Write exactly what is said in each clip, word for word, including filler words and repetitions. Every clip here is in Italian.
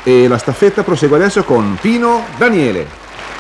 E la staffetta prosegue adesso con Pino Daniele.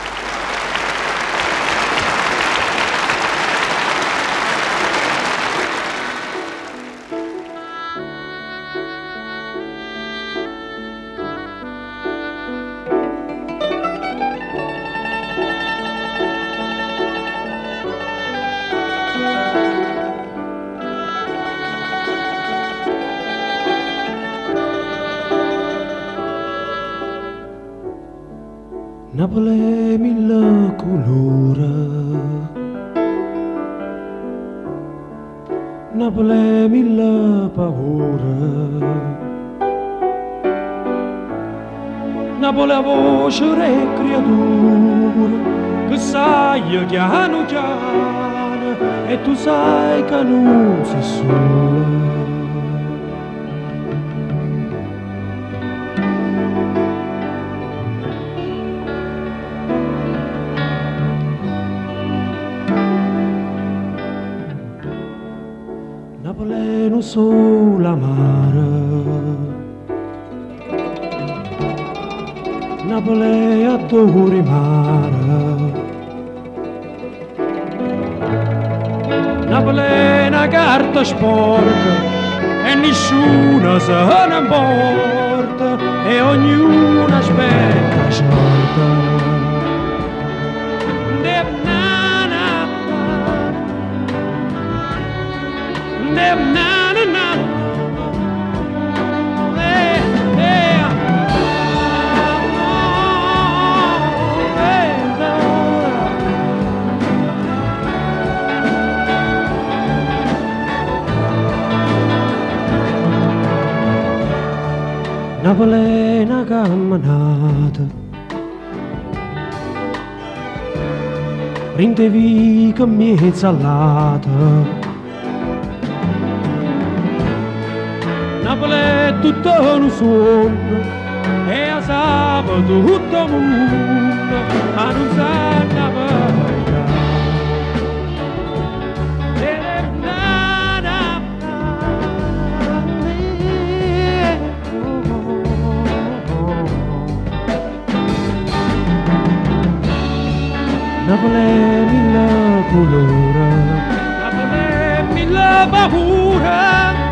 Napoli mille colore, Napoli mille paure, Napoli a voce re creatura, che sai chiano chiano e tu sai che non sei sola. Napoli non sola mare, Napoli adori mare, Napoli è una carta sporca e nessuno se ne importa e ognuno aspetta la scelta. Na, na, na. Eh, eh. Napoli è una camminata, prendevi che mezza allata. Napoli è tutto un sogno e a sabato tutto il mondo, ma non sa la verità. Napoli è mille colore, Napoli è mille paure.